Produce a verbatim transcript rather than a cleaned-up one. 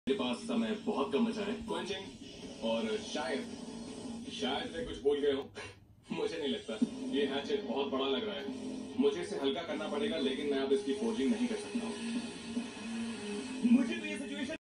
मेरे पास समय बहुत कम बचा है क्वेंचिंग, और शायद शायद मैं कुछ भूल गया हूँ। मुझे नहीं लगता। ये हैचेट बहुत बड़ा लग रहा है, मुझे इसे हल्का करना पड़ेगा, लेकिन मैं अब इसकी फोर्जिंग नहीं कर सकता।